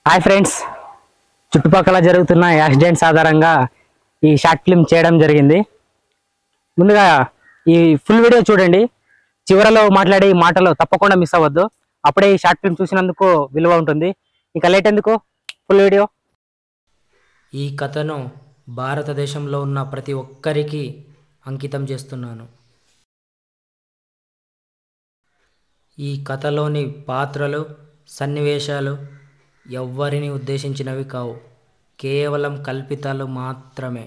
Hi friends, చుట్టుపక్కల జరుగుతున్న accidents ఆధారంగా ఈ షార్ట్ ఫిల్మ్ చేయడం జరిగింది. ముందుగా ఈ ఫుల్ వీడియో చూడండి. చివరలో మాట్లాడే మాటలు తప్పకుండా మిస్ అవ్వద్దు. అప్పుడే ఈ షార్ట్ ఫిల్మ్ చూసినందుకు విలువ ఉంటుంది. ఇంకా లేట్ ఎందుకు, ఫుల్ వీడియో. ఈ కథను భారతదేశంలో ఉన్న ప్రతి ఒక్కరికి అంకితం చేస్తున్నాను. ఈ కథలోని పాత్రలు, సన్నివేశాలు ఎవ్వరిని ఉద్దేశించినవి కావు, కేవలం కల్పితాలు మాత్రమే.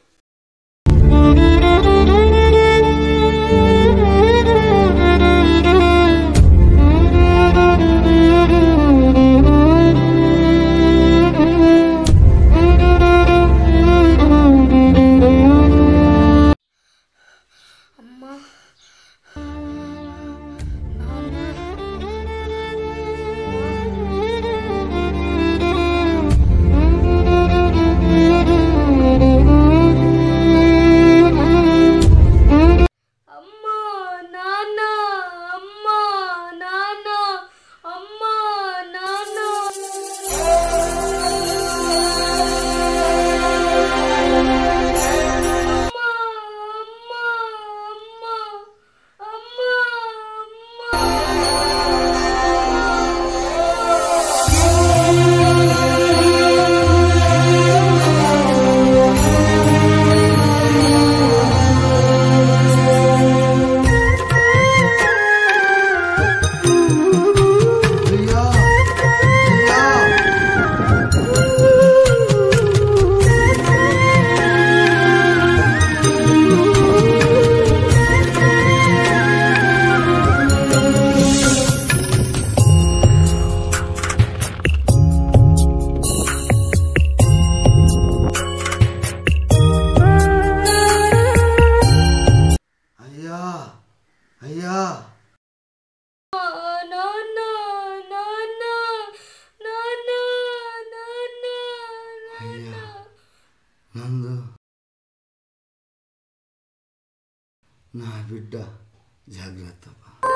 నందు, నా బిడ్డ జాగ్రత్త.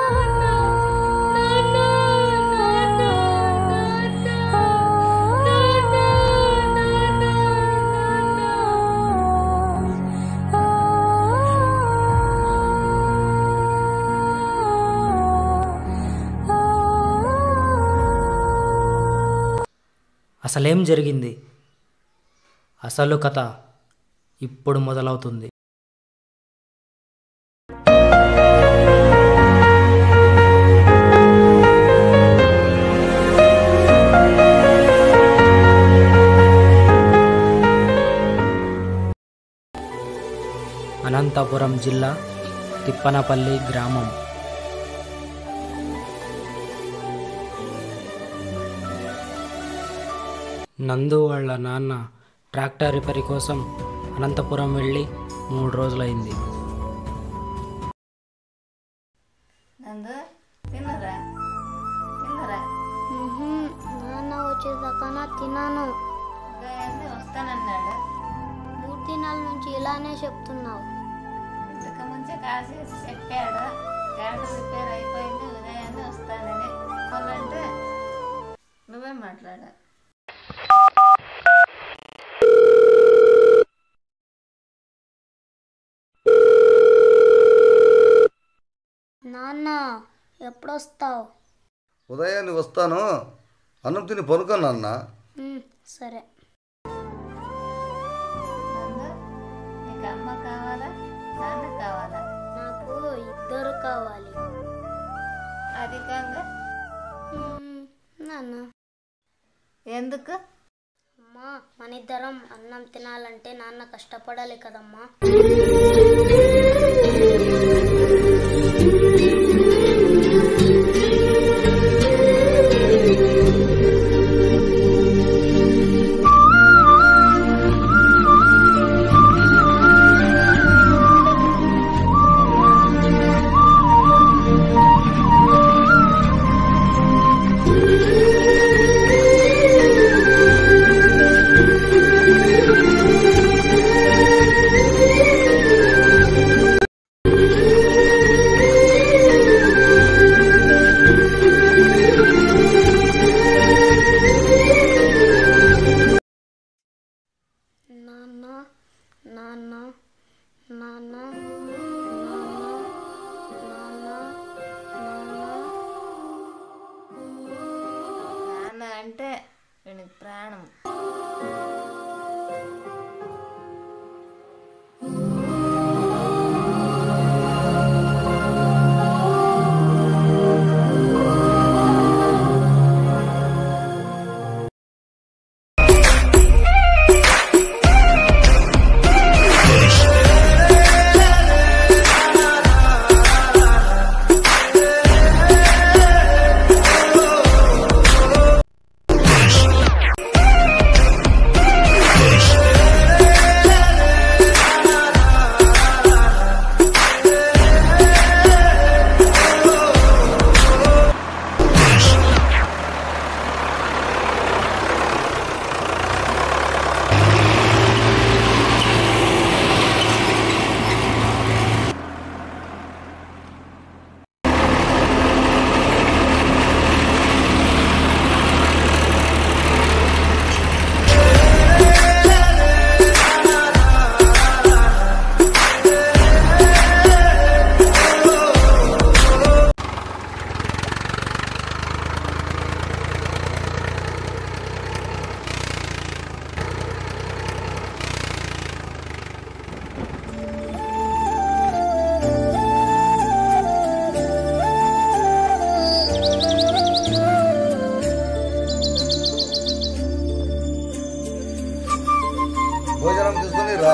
అసలేం జరిగింది? అసలు కథ ఇప్పుడు మొదలవుతుంది. అనంతపురం జిల్లా తిప్పనపల్లి గ్రామం. నందు వాళ్ళ నాన్న ట్రాక్టర్ రిపేరీ కోసం అనంతపురం వెళ్ళి 3 రోజులైంది. నాన్న వచ్చేదాకా తిన్నాను. వస్తానన్నాడు. 3 దినాల నుంచి ఇలానే చెప్తున్నావు. ఇంతకు ముంచే కాసి చెప్పాడు, ట్రాక్టర్ రిపేర్ అయిపోయింది, ఉదయాన్నే వస్తానని. వాళ్ళంటే నువ్వే మాట్లాడా. నాన్న ఎప్పుడొస్తావు? ఉదయాన్నే వస్తాను, అన్నం తిని పనుకోను నాన్న. సరే. నీకు అమ్మ కావాలా, నాన్న కావాలా? నాకు ఇద్దరు కావాలి. అధికంగా నాన్న. ఎందుకు? అమ్మా, మనిద్దరం అన్నం తినాలంటే నాన్న కష్టపడాలి కదమ్మా. నాన్న నాన్న నాన్న నాన్న అంటే వీనికి ప్రాణం. భోజనం తీసుకుని రా.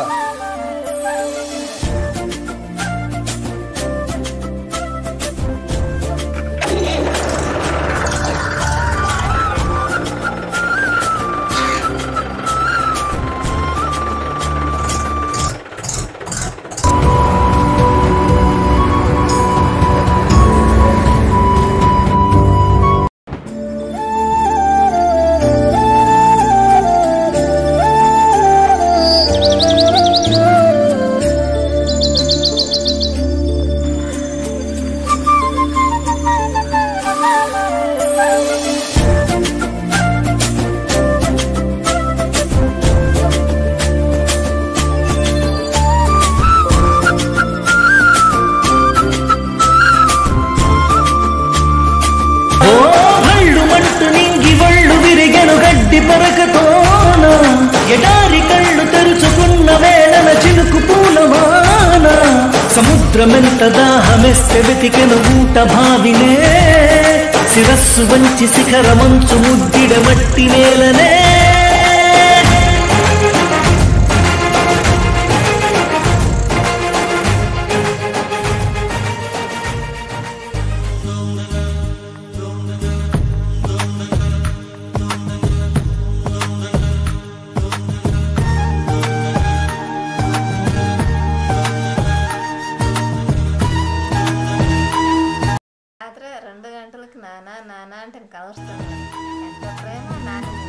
పరకతోన ఎడారి కళ్ళు తెరుచుకున్న వేళన చినుకు పూలవాన సముద్రమెంత దాహమెస్తే వెతికెను ఊట భావినే శిరస్సు వంచి శిఖర మంచు ముద్దిడ మట్టి నేలనే రాత్రి 2 గంటలకు నాన్న నాన్న అంటే కలుస్తాను. ఎంత ప్రేమ నాన్న మీద.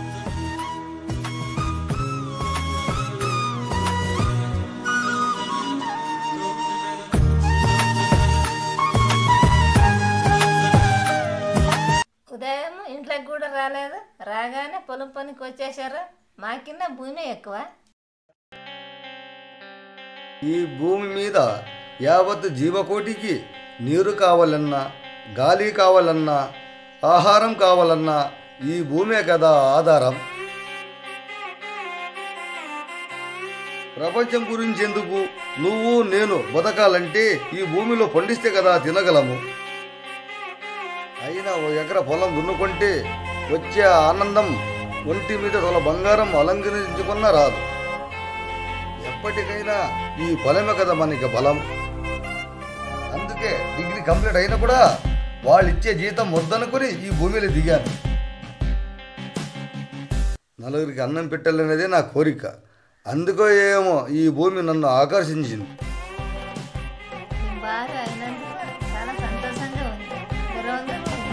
ఉదయం ఇంట్లోకి కూడా రాలేదు, రాగానే పొలం పనికి వచ్చేసారు. మాకిన్న భూమి ఎక్కువ. ఈ భూమి మీద యావత్ జీవకోటికి నీరు కావాలన్నా, గాలి కావాలన్నా, ఆహారం కావాలన్నా ఈ భూమే కదా ఆధారం. ప్రపంచం గురించి ఎందుకు, నువ్వు నేను బతకాలంటే ఈ భూమిలో పండిస్తే కదా తినగలము. అయినా 1 ఎకరా పొలం దున్నుకుంటే వచ్చే ఆనందం ఒంటి మీద తొల బంగారం అలంకరించుకున్న రాదు. ఎప్పటికైనా ఈ పొలమే కదా మనకి బలం. అందుకే డిగ్రీ కంప్లీట్ అయినా కూడా వాళ్ళు ఇచ్చే జీతం వద్దనుకుని ఈ భూమిలో దిగాను. నలుగురికి అన్నం పెట్టాలనేదే నా కోరిక. అందుకో ఏమో ఈ భూమి నన్ను ఆకర్షించింది. బాగా అయినందుకు చాలా సంతోషంగా ఉంది. గర్వంగా ఉంది.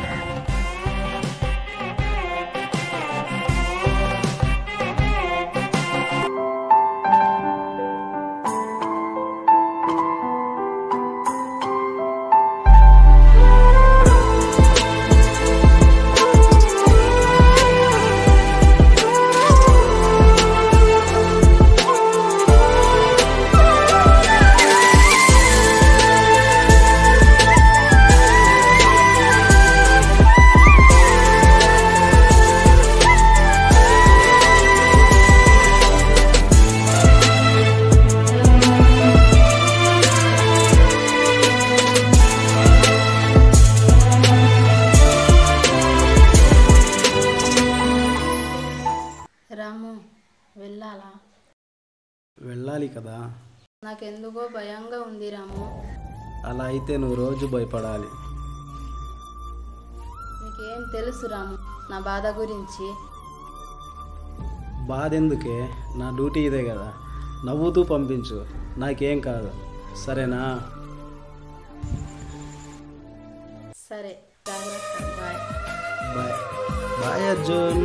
వెళ్ళాలా? వెళ్ళాలి కదా. నాకెందుకో భయంగా ఉంది రాము. అలా అయితే నువ్వు రోజు భయపడాలి. నీకేం తెలుసు రాము నా బాధ గురించి? బాధ ఎందుకే, నా డ్యూటీ ఇదే కదా. నవ్వుతూ పంపించు, నాకేం కాదు, సరేనా? సరే, జాగ్రత్త. Bye. Bye bye Arjun.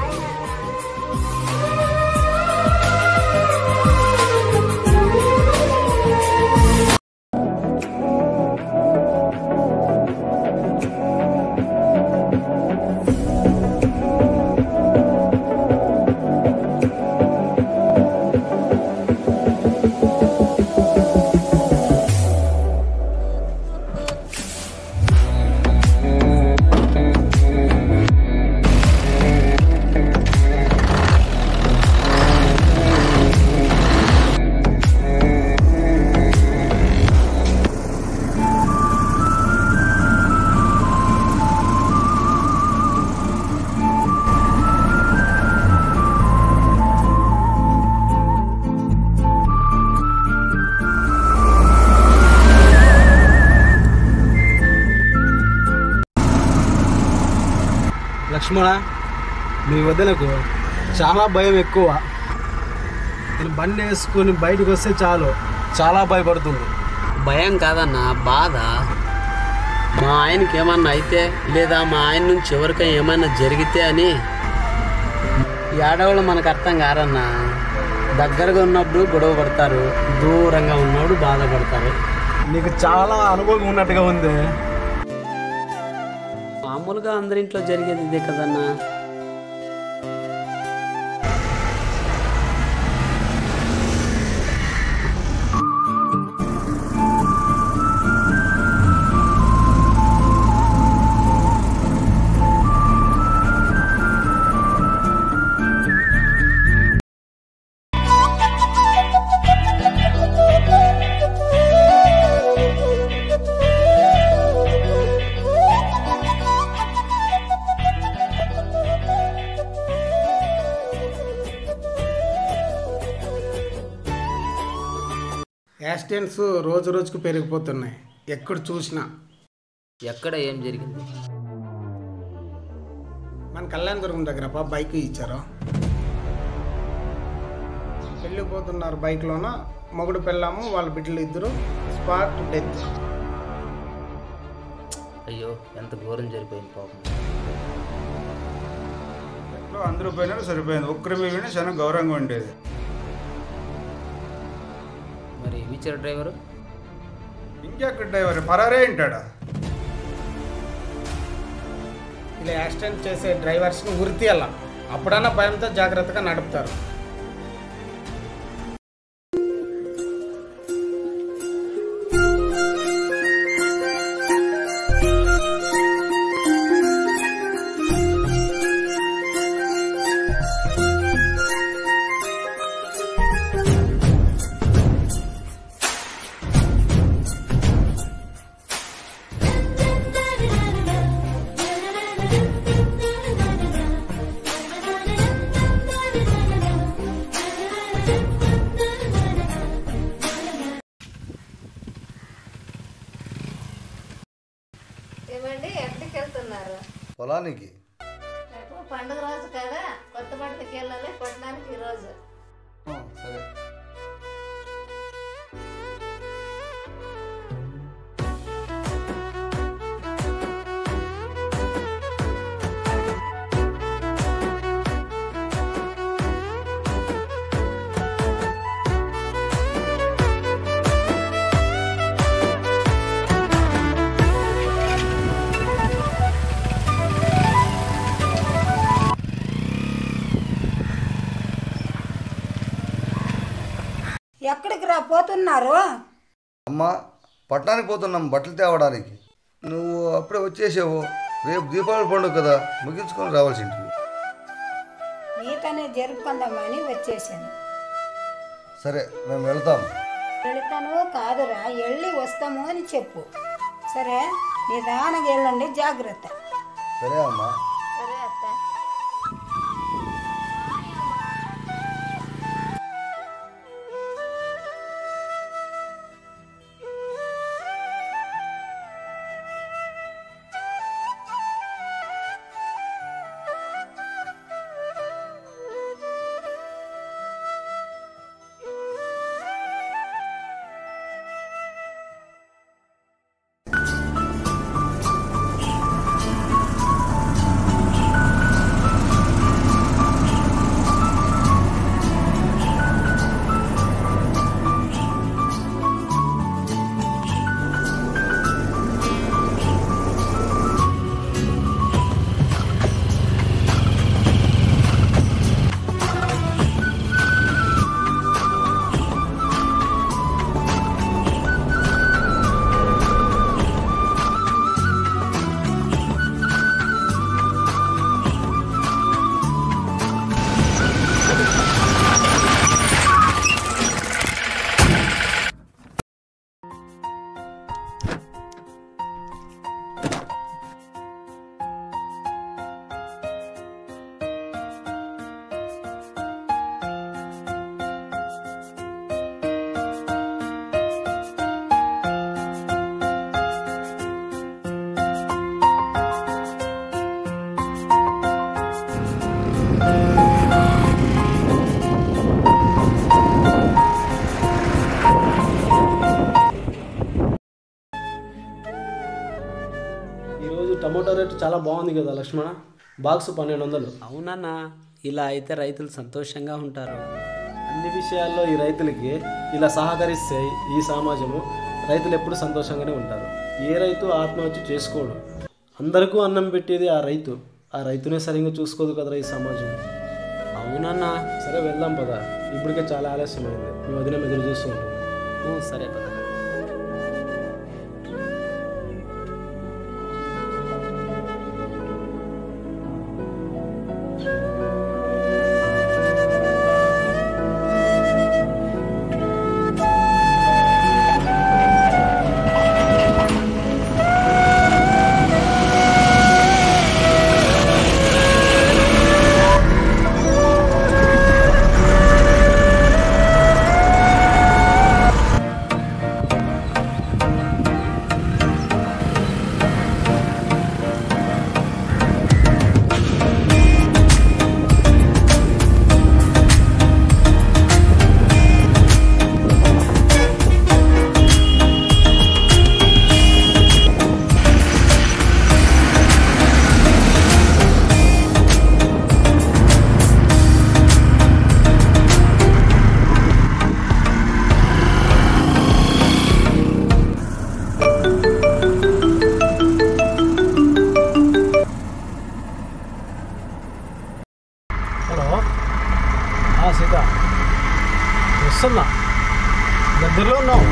Lakshmana, మీ వద్దనకు చాలా భయం ఎక్కువ. నేను బండి వేసుకుని బయటకు వస్తే చాలు చాలా భయపడుతుంది. భయం కాదన్నా, బాధ. మా ఆయనకి ఏమన్నా అయితే లేదా మా ఆయన నుంచి ఎవరికైనా ఏమైనా జరిగితే అని. ఈ ఆడవాళ్ళు మనకు అర్థం కారన్నా. దగ్గరగా ఉన్నప్పుడు గొడవ పడతారు, దూరంగా ఉన్నప్పుడు బాధపడతారు. నీకు చాలా అనుభవం ఉన్నట్టుగా ఉంది. మామూలుగా అందరింట్లో జరిగేది ఇదే కదన్నా. యాక్సిడెంట్స్ రోజు రోజుకు పెరిగిపోతున్నాయి. ఎక్కడ చూసినా. ఎక్కడ ఏం జరిగింది? మన కళ్యాణదుర్గం దగ్గర బైక్ ఇచ్చారు. వెళ్ళిపోతున్నారు బైక్లోన. మొగుడు పెళ్ళాము, వాళ్ళ బిడ్డలు ఇద్దరు స్పాట్ డెత్. అయ్యో, ఎంత ఘోరం జరిపోయింది పాపం. అందరూ పోయినారు, సరిపోయింది. ఒక్కరి మీద చాలా గౌరవంగా ఉండేది. మరి వీచర్ డ్రైవరు? ఇంకెక్కడ డ్రైవర్ పరారే ఉంటాడా? ఇలా యాక్సిడెంట్ చేసే డ్రైవర్స్ని ఉరితీయాల. అప్పుడన్నా భయంతో జాగ్రత్తగా నడుపుతారు. ఏమండి, ఎక్కడికి వెళ్తున్నారు? పొలానికి. రేపు పండుగ రోజు కదా, కొత్త బట్టలకి వెళ్ళాలి పట్టణానికి ఈరోజు. సరే. ఎక్కడికి రా పోతున్నారు? అమ్మ, పట్టణానికి పోతున్నాం బట్టలు తేవడానికి. నువ్వు అప్పుడే వచ్చేసావు. రేపు దీపావళి పండుగ కదా, ముగించుకొని రావాల్సి ఉంటుంది. నీతోనే జరుపుకుందామని వచ్చేసాను. సరే, మేము వెళ్తాం. వెళతాను కాదురా, వెళ్ళి వస్తాము అని చెప్పు. సరే, నిదానంగా వెళ్ళండి, జాగ్రత్త. సరే అమ్మా. సరే అత్త. ఈరోజు టమాటో రేటు చాలా బాగుంది కదా లక్ష్మణ, బాక్స్ 1200. అవునన్నా, ఇలా అయితే రైతులు సంతోషంగా ఉంటారు. అన్ని విషయాల్లో ఈ రైతులకి ఇలా సహకరిస్తే ఈ సమాజము రైతులు ఎప్పుడు సంతోషంగానే ఉంటారు. ఏ రైతు ఆత్మహత్య చేసుకోడు. అందరికీ అన్నం పెట్టేది ఆ రైతు. ఆ రైతునే సరిగ్గా చూసుకోదు కదరా ఈ సమాజం. అవునన్నా. సరే వెళ్దాం పద, ఇప్పటికే చాలా ఆలస్యమైంది. మీ వదిన ఎదురు చూస్తూ ఉంటాం. సరే పద. సీత వస్తున్నా, దగ్గరలో ఉన్నావు.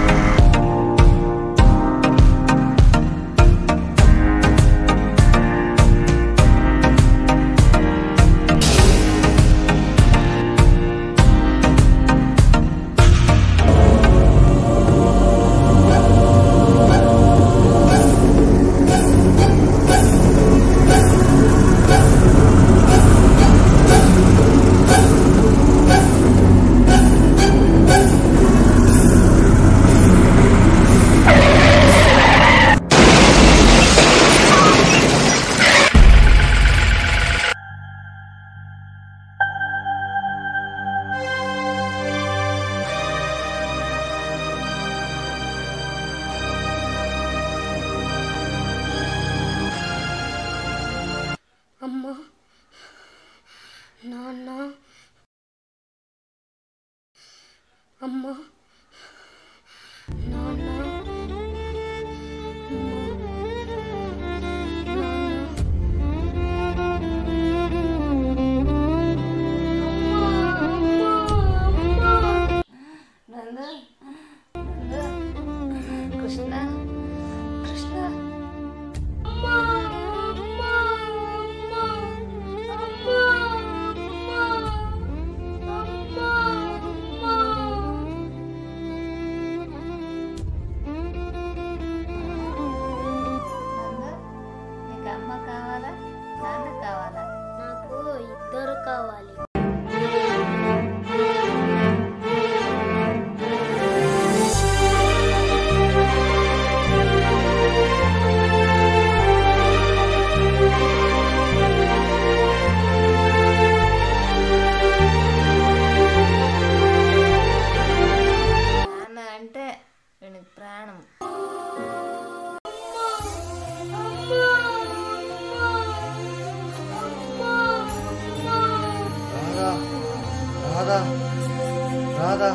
అమ్మా, నాన్న, అమ్మా, నాన్న, కృష్ణ కృష్ణ నీకు అమ్మ కావాలా, నాన్న కావాలా? నాకు ఇద్దరు కావాలి. నాన్న అంటే వీనికి ప్రాణం. రాధా రాధా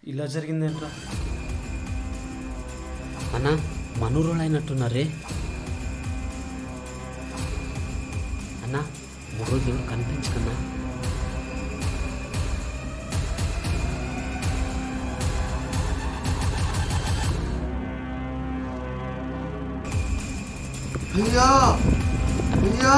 ఇలా జరిగిందేంట్రా? అన్న మనూరులో అయినట్టున్నారే అన్న. 3 రోజులు కనిపించకన్నా. అయ్యా అయ్యా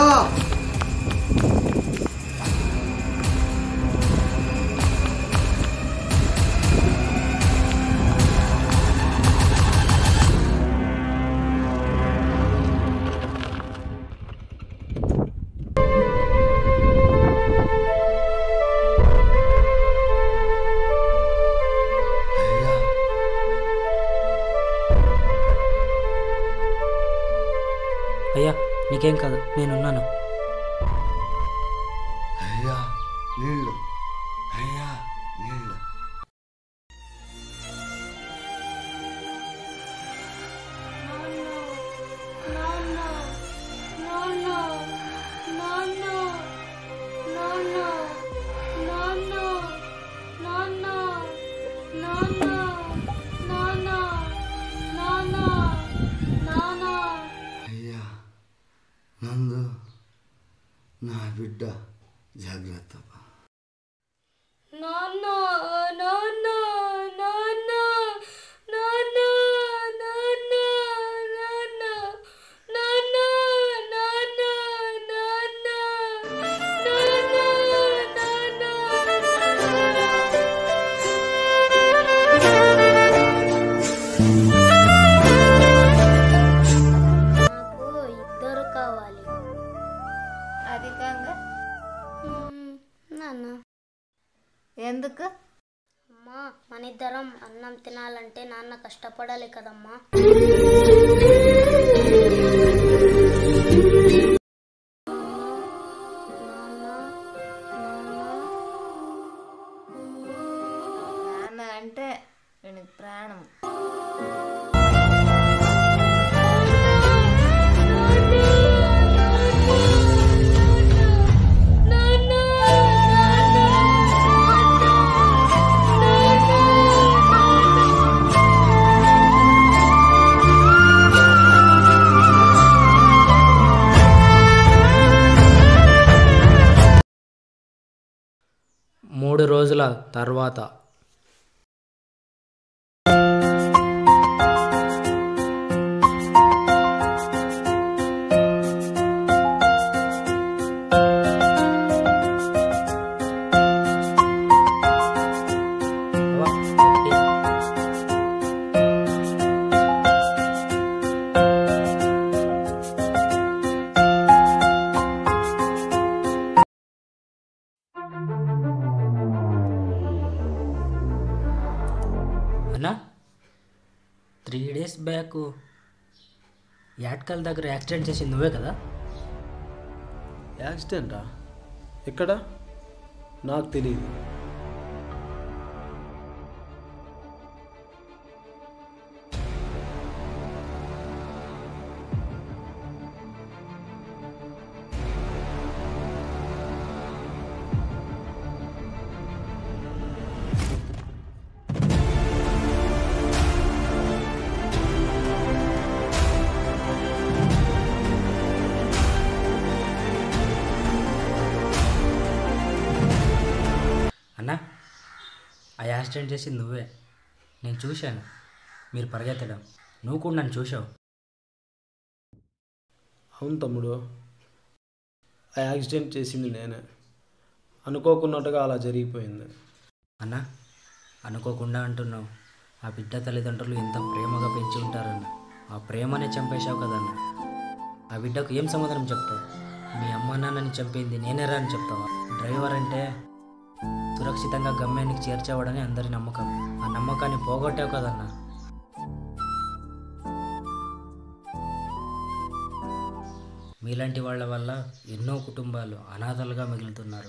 అయ్యా నీకేం కాదు, నేనున్నాను. అయ్యా నీళ్ళు, అయ్యా నీళ్ళు. అయ్యా నందు, నా బిడ్డ జాగ్రత్త. నాకు ఇద్దరు కావాలి. అది కాక నాన్న ఎందుకు? అమ్మా, మనిద్దరం అన్నం తినాలంటే నాన్న కష్టపడాలి కదమ్మా. నాన్న అంటే వీనికి ప్రాణం. మూడు రోజుల తర్వాత అన్నా 3 days బ్యాక్ యాట్కల్ దగ్గర యాక్సిడెంట్ చేసింది నువ్వే కదా? యాక్సిడెంటా? ఎక్కడ? నాకు తెలియదు. అన్నా ఆ యాక్సిడెంట్ చేసింది నువ్వే. నేను చూశాను మీరు పరిగెత్తడం. నువ్వు కూడా నన్ను చూసావు. అవును తమ్ముడు, ఆ యాక్సిడెంట్ చేసింది నేనే. అనుకోకున్నట్టుగా అలా జరిగిపోయింది. అన్నా అనుకోకుండా అంటున్నావు. ఆ బిడ్డ తల్లిదండ్రులు ఎంత ప్రేమగా పెంచి ఉంటారన్న. ఆ ప్రేమనే చంపేశావు కదన్న. ఆ బిడ్డకు ఏం సమాధానం చెప్తావు? మీ అమ్మ నాన్నని చంపింది నేనేరా అని చెప్తావా? డ్రైవర్ అంటే సురక్షితంగా గమ్యానికి చేర్చేవాడని అందరి నమ్మకం. ఆ నమ్మకాన్ని పోగొట్టావు కదన్నా. మీలాంటి వాళ్ళ వల్ల ఎన్నో కుటుంబాలు అనాథలుగా మిగులుతున్నారు.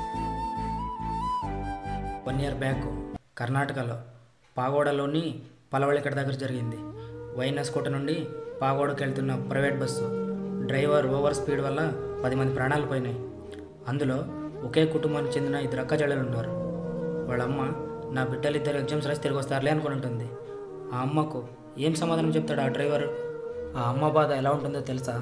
1 year బ్యాక్ కర్ణాటకలో పాగోడలోని పలవళికడ దగ్గర జరిగింది. వైనస్కోట నుండి పాగోడకు వెళ్తున్న private bus driver over speed వల్ల 10 మంది ప్రాణాలు పోయినాయి. అందులో ఒకే కుటుంబానికి చెందిన 2 అక్కచెల్లెలు ఉన్నారు. వాళ్ళమ్మ నా బిడ్డలు ఇద్దరు ఎగ్జామ్స్ రాసి తిరిగి వస్తారులే అనుకుని ఉంటుంది. ఆ అమ్మకు ఏం సమాధానం చెప్తాడు ఆ డ్రైవర్? ఆ అమ్మ బాధ ఎలా ఉంటుందో తెలుసా?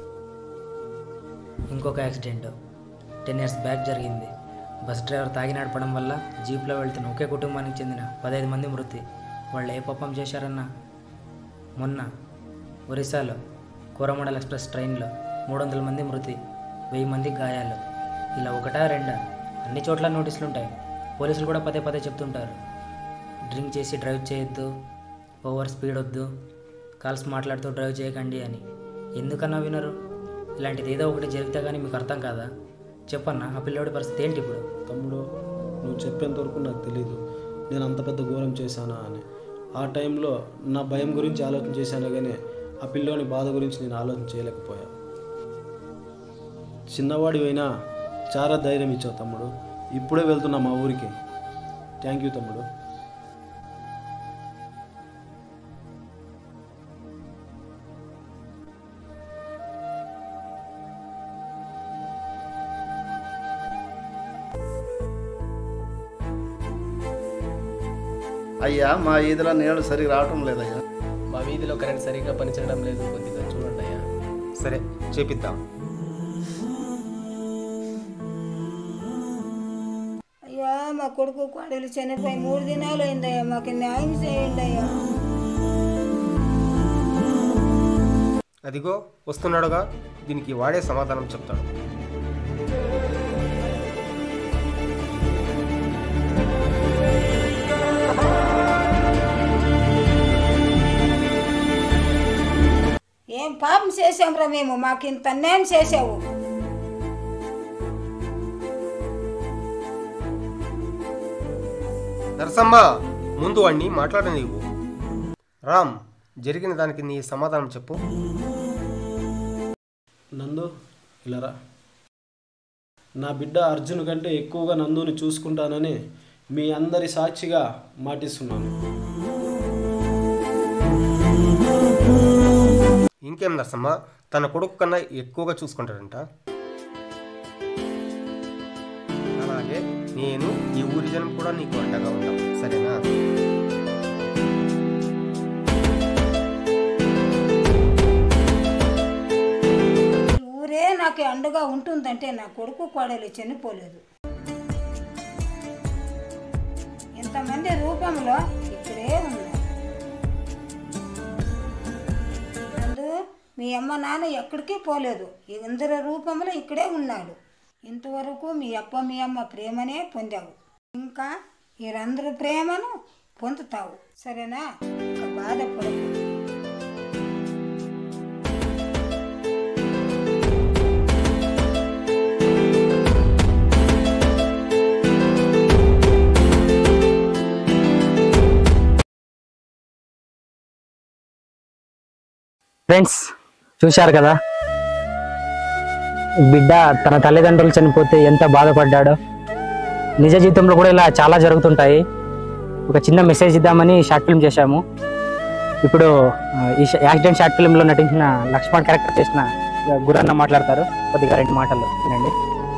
ఇంకొక యాక్సిడెంట్ 10 years బ్యాక్ జరిగింది. బస్ డ్రైవర్ తాగి నడపడం వల్ల జీప్లో వెళ్తున్న ఒకే కుటుంబానికి చెందిన 15 మంది మృతి. వాళ్ళు ఏ పాపం చేశారన్నా? మొన్న ఒరిస్సాలో కోరమండల్ ఎక్స్ప్రెస్ ట్రైన్లో 300 మంది మృతి, 1000 మందికి గాయాలు. ఇలా ఒకటా రెండా? అన్ని చోట్ల నోటీసులు ఉంటాయి. పోలీసులు కూడా పదే పదే చెప్తుంటారు, డ్రింక్ చేసి డ్రైవ్ చేయొద్దు, ఓవర్ స్పీడ్ వద్దు, కాల్స్ మాట్లాడుతూ డ్రైవ్ చేయకండి అని. ఎందుకన్నా వినరు? ఇలాంటిది ఏదో ఒకటి జరిగితే కానీ మీకు అర్థం కాదా? చెప్పన్నా, ఆ పిల్లోడి పరిస్థితి ఏంటి ఇప్పుడు? తమ్ముడు, నువ్వు చెప్పేంతవరకు నాకు తెలీదు నేను అంత పెద్ద ఘోరం చేశానా అని. ఆ టైంలో నా భయం గురించి ఆలోచన చేశాను, కానీ ఆ పిల్లోని బాధ గురించి నేను ఆలోచన చేయలేకపోయా. చిన్నవాడి అయినా చాలా ధైర్యం ఇచ్చావు తమ్ముడు. ఇప్పుడే వెళ్తున్నా మా ఊరికి. థ్యాంక్ యూ తమ్ముడు. అయ్యా, మా వీధిలో నీళ్ళు సరిగ్గా రావటం లేదయ్యా. మా వీధిలో కరెంట్ సరిగ్గా పనిచేయడం లేదు, కొద్దిగా చూడండి అయ్యా. సరే, చేపిద్దాం. అయ్యా, మా కొడుకు కోడలు చనిపోయి 3 దినాలు అయిందయ్యా, మాకు న్యాయం చేయండి అయ్యా. అదిగో వస్తున్నాడుగా, దీనికి వాడే సమాధానం చెప్తాడు. ఏం పాపం చేసాంరా మేము? మాకు ఇంత అన్యాయం చేసావు. నరసమ్మ, ముందు వాడిని మాట్లాడనివ్వు. రామ్, జరిగిన దానికి నీ సమాధానం చెప్పు. నందు, ఇలారా. నా బిడ్డ అర్జున్ కంటే ఎక్కువగా నందుని చూసుకుంటానని మీ అందరి సాక్షిగా మాటిస్తున్నాను. ఇంకేం నరసమ్మ, తన కొడుకు కన్నా ఎక్కువగా చూసుకుంటాడంట. అలాగే నేను ఈ ఊరి జనం కూడా నీకు అండగా ఉంటాం, సరేనా? ఊరే నాకు అండగా ఉంటుందంటే నా కొడుకు కోడలు చనిపోలేదు. ఇంతమంది రూపంలో ఇక్కడే ఉన్నారు. మీ అమ్మ నాన్న ఎక్కడికి పోలేదు, ఇందరి రూపంలో ఇక్కడే ఉన్నాడు. ఇంతవరకు మీ అప్ప మీ అమ్మ ప్రేమనే పొందావు, ఇంకా వీరందరూ ప్రేమను పొందుతావు, సరేనా? ఇంకా బాధపడకు. ఫ్రెండ్స్, చూశారు కదా, బిడ్డ తన తల్లిదండ్రులు చనిపోతే ఎంత బాధపడ్డాడో. నిజ జీవితంలో కూడా ఇలా చాలా జరుగుతుంటాయి. ఒక చిన్న మెసేజ్ ఇద్దామని షార్ట్ ఫిల్మ్ చేశాము. ఇప్పుడు ఈ యాక్సిడెంట్ షార్ట్ ఫిల్మ్లో నటించిన లక్ష్మణ్ క్యారెక్టర్ చేసిన గురన్న మాట్లాడతారు. కొద్దిగా 2 మాటలు వినండి.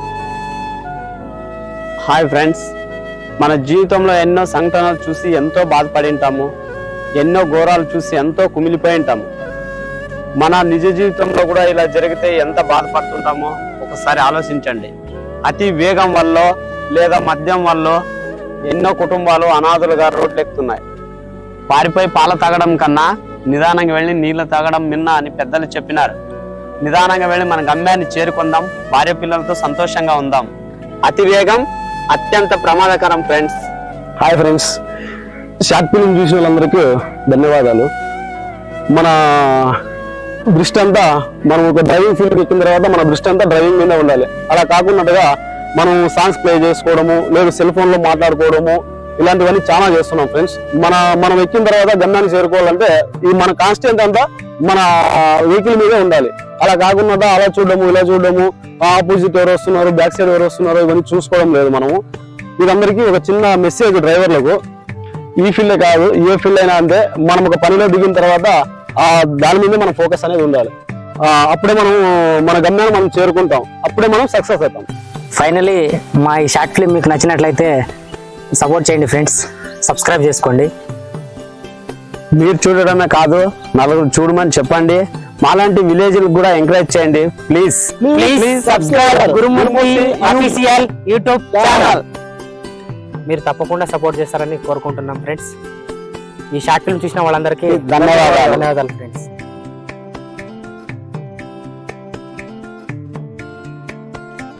హాయ్ ఫ్రెండ్స్, మన జీవితంలో ఎన్నో సంఘటనలు చూసి ఎంతో బాధపడి ఉంటాము, ఎన్నో ఘోరాలు చూసి ఎంతో కుమిలిపోయి ఉంటాము. మన నిజ జీవితంలో కూడా ఇలా జరిగితే ఎంత బాధపడుతుంటామో ఒకసారి ఆలోచించండి. అతి వేగం వల్ల లేదా మద్యం వల్ల ఎన్నో కుటుంబాలు అనాథలుగా రోడ్లు ఎక్కుతున్నాయి. పారిపోయి పాల తాగడం కన్నా నిదానంగా వెళ్ళి నీళ్లు తాగడం మిన్న అని పెద్దలు చెప్పినారు. నిదానంగా వెళ్ళి మన గమ్యాన్ని చేరుకుందాం, భార్య పిల్లలతో సంతోషంగా ఉందాం. అతి వేగం అత్యంత ప్రమాదకరం friends. Hi friends, short film చూసిన వాళ్ళందరికీ ధన్యవాదాలు. మన దృష్టి అంతా మనం ఒక డ్రైవింగ్ ఫీల్డ్కి ఎక్కిన తర్వాత మన దృష్టి అంతా డ్రైవింగ్ మీద ఉండాలి. అలా కాకుండా మనం సాంగ్స్ ప్లే చేసుకోవడము, లేదా సెల్ ఫోన్లో మాట్లాడుకోవడము, ఇలాంటివన్నీ చాలా చేస్తున్నాం ఫ్రెండ్స్. మనం ఎక్కిన తర్వాత గమ్యాన్ని చేరుకోవాలంటే ఈ మన కాన్స్టెంట్ అంతా మన వెహికల్ మీదే ఉండాలి. అలా కాకుండా అలా చూడడము, ఇలా చూడడము, ఆపోజిట్ ఎవరు వస్తున్నారు, బ్యాక్ సైడ్ ఎవరు వస్తున్నారు, ఇవన్నీ చూసుకోవడం లేదు మనము. వీరందరికీ ఒక చిన్న మెసేజ్ డ్రైవర్లకు, ఈ ఫీల్డే కాదు ఏ ఫీల్డ్ అయినా అంతే, మనం ఒక పనిలో దిగిన తర్వాత దాని మీద మన ఫోకస్ అనేది ఉండాలి. అప్పుడే మనం మన గమ్యాన్ని మనం చేరుకుంటాం, అప్పుడే మనం సక్సెస్ అవుతాం. ఫైనలీ మా ఈ షార్ట్ ఫిల్మ్ మీకు నచ్చినట్లయితే సపోర్ట్ చేయండి ఫ్రెండ్స్. సబ్స్క్రైబ్ చేసుకోండి. మీరు చూడడమే కాదు నలుగురు చూడమని చెప్పండి. మాలాంటి విలేజ్లకు కూడా ఎంకరేజ్ చేయండి please. Subscribe Gurumurthy official YouTube channel. మీరు తప్పకుండా సపోర్ట్ చేస్తారని కోరుకుంటున్నాం ఫ్రెండ్స్. ఈ షార్ట్ ఫిల్మ్ చూసిన వాళ్ళందరికీ ధన్యవాదాలు ఫ్రెండ్స్.